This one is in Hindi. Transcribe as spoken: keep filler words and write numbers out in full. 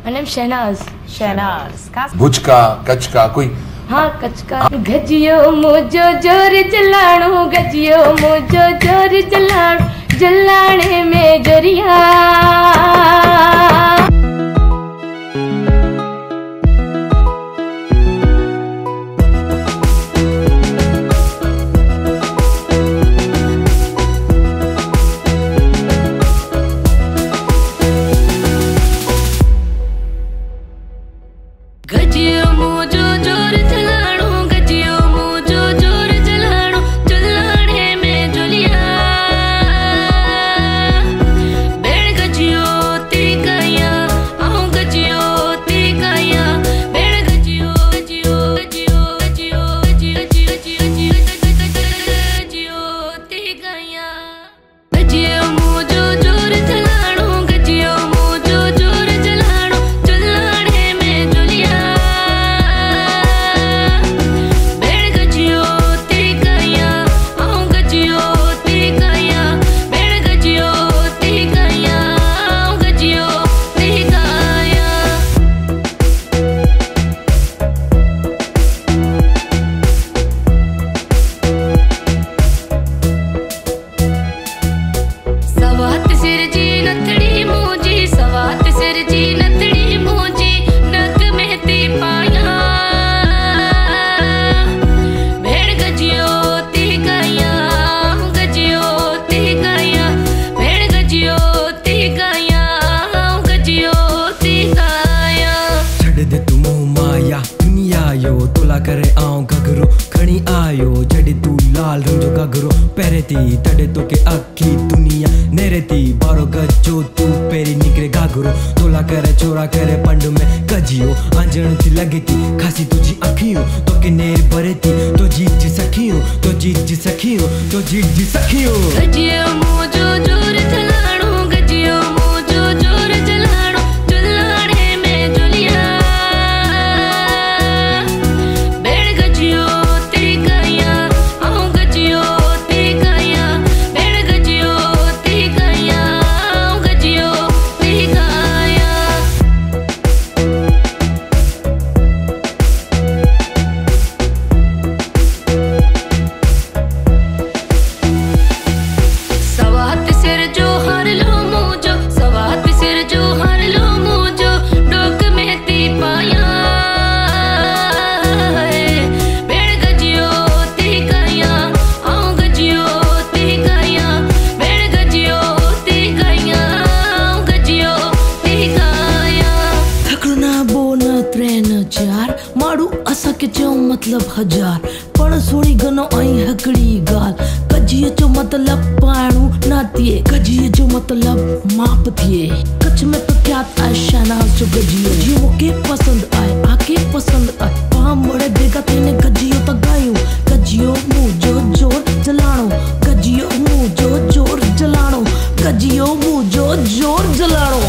My name is Shahenaz. Shehnaaz खास भुज का, कच्छ का कोई? हाँ, कच्छ का। गजियो मुझो जोर जलाणो, गजियो मुझो जोर जलाणो, जलाने में जरिया। गजियो मुझो जोर जलाणो, गजियो मुझो जोर जलाणो, जलाने में जुलिया। बेड़ गजियो ती गया, आऊं गजियो ती गया, बेड़ गजियो गजियो गजियो गजियो गजियो गजियो गजियो ती गया। गजियो मुझो जोर जलाणो, गजियो मुझो जोर जलाणो, जलाने में जुलिया। बेड़ गजियो ती गया, आऊं गजियो ती गया, बेड़ गजियो ती गया, आऊं गजियो ती गया। सवात सिर जी नथड़ी मूजी, सवात सिर जी नथड़ी मूजी, नक में ती पाया। भेड़ गजियो ती गया, गजियो ती गया, भेड़ गजियो ती गया, गजियो ती गया। छड़ दे तू मोह माया दुनिया यो, तोला करे आऊं घगरो खणी आयो। जड़े तू लाल रंग जो घगरो पहरे थी, तड़े तो के अखी दुनिया नेरे थी। बारो गजो तू पेरी निकरे घाघरो, तोला करे छोरा करे पंड में गजियो। आंजण थी लगे थी खासी तुझी अखियों, तो के नेर भरे थी तो जीत जी सखियों, तो जीत जी सखियों, तो जीत जी सखियों। गजियो मुझो जोर जलाणो, गजियो मुझो जोर जलाणो, जलाने में जुलिया। बेड़ गजियो ती गया, आऊं गजियो ती गया, बेड़ गजियो ती गया, आऊं गजियो ती गया। सवात सिर जो हर लो मुझो, सवात सिर जो हर लो मुझो, डोक में ती पाया। बेड़ गजियो ती गया, आऊं गजियो ती गया, बेड़ गजियो ती गया, आऊं गजियो ती गया। थकना बोन त्रेन चार मारू असा के चो मतलब हजार, पण सोड़ी गनो आई हकड़ी गाल। गजियो जो मतलब पाणू ना थिए, गजियो जो मतलब माप थिए। कच्छ में प्रख्यात आए शहनाज जो गजियो, जो मोके पसंद आए आके पसंद आए। पाम बड़े बेगा थीने गजियो तक गायूं, गजियो मुझो जोर जलाणो, गजियो मुझो जोर जलाणो, गजियो मुझो जोर जलाणो।